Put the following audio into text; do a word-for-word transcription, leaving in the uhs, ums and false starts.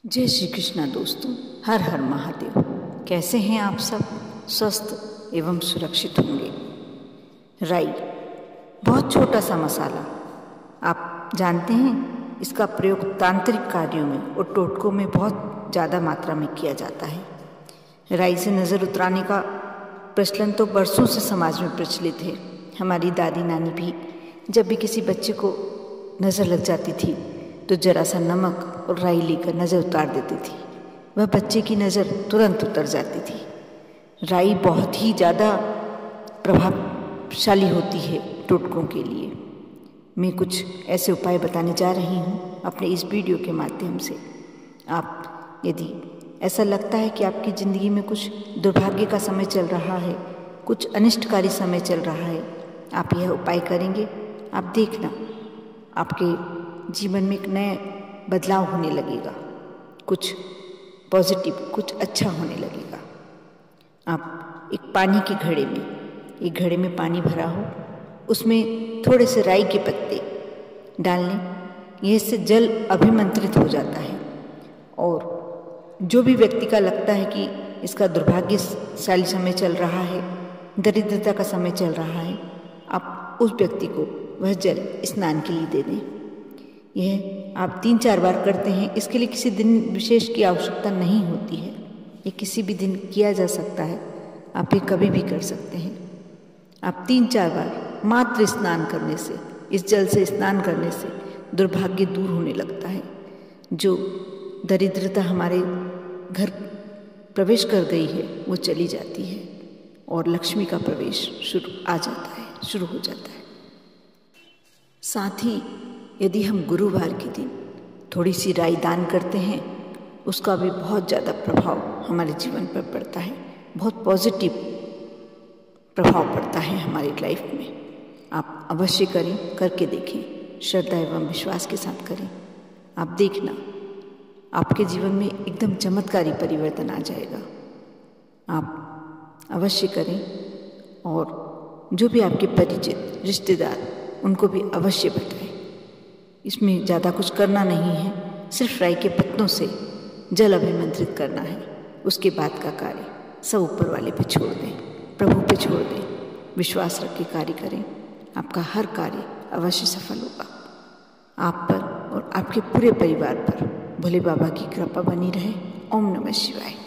जय श्री कृष्णा दोस्तों, हर हर महादेव। कैसे हैं आप सब? स्वस्थ एवं सुरक्षित होंगे। राई बहुत छोटा सा मसाला, आप जानते हैं इसका प्रयोग तांत्रिक कार्यों में और टोटकों में बहुत ज़्यादा मात्रा में किया जाता है। राई से नज़र उतराने का प्रचलन तो बरसों से समाज में प्रचलित है। हमारी दादी नानी भी जब भी किसी बच्चे को नज़र लग जाती थी तो जरा सा नमक और राई लेकर नज़र उतार देती थी। वह बच्चे की नज़र तुरंत उतर जाती थी। राई बहुत ही ज़्यादा प्रभावशाली होती है टोटकों के लिए। मैं कुछ ऐसे उपाय बताने जा रही हूँ अपने इस वीडियो के माध्यम से। आप यदि ऐसा लगता है कि आपकी ज़िंदगी में कुछ दुर्भाग्य का समय चल रहा है, कुछ अनिष्टकारी समय चल रहा है, आप यह उपाय करेंगे, आप देखना आपके जीवन में एक नया बदलाव होने लगेगा, कुछ पॉजिटिव, कुछ अच्छा होने लगेगा। आप एक पानी के घड़े में, एक घड़े में पानी भरा हो, उसमें थोड़े से राई के पत्ते डाल लें। यह से जल अभिमंत्रित हो जाता है और जो भी व्यक्ति का लगता है कि इसका दुर्भाग्यशाली समय चल रहा है, दरिद्रता का समय चल रहा है, आप उस व्यक्ति को वह जल स्नान के लिए दे दें। यह आप तीन चार बार करते हैं। इसके लिए किसी दिन विशेष की आवश्यकता नहीं होती है, ये किसी भी दिन किया जा सकता है, आप ये कभी भी कर सकते हैं। आप तीन चार बार मात्र स्नान करने से, इस जल से स्नान करने से दुर्भाग्य दूर होने लगता है। जो दरिद्रता हमारे घर प्रवेश कर गई है वो चली जाती है और लक्ष्मी का प्रवेश शुरू आ जाता है, शुरू हो जाता है। साथ ही यदि हम गुरुवार के दिन थोड़ी सी राई दान करते हैं, उसका भी बहुत ज़्यादा प्रभाव हमारे जीवन पर पड़ता है, बहुत पॉजिटिव प्रभाव पड़ता है हमारी लाइफ में। आप अवश्य करें, करके देखें, श्रद्धा एवं विश्वास के साथ करें। आप देखना आपके जीवन में एकदम चमत्कारी परिवर्तन आ जाएगा। आप अवश्य करें और जो भी आपके परिचित रिश्तेदार, उनको भी अवश्य बताएं। इसमें ज़्यादा कुछ करना नहीं है, सिर्फ राई के पत्तों से जल अभिमंत्रित करना है। उसके बाद का कार्य सब ऊपर वाले पे छोड़ दें, प्रभु पे छोड़ दें, विश्वास रख के कार्य करें। आपका हर कार्य अवश्य सफल होगा। आप पर और आपके पूरे परिवार पर भोले बाबा की कृपा बनी रहे। ओम नमः शिवाय।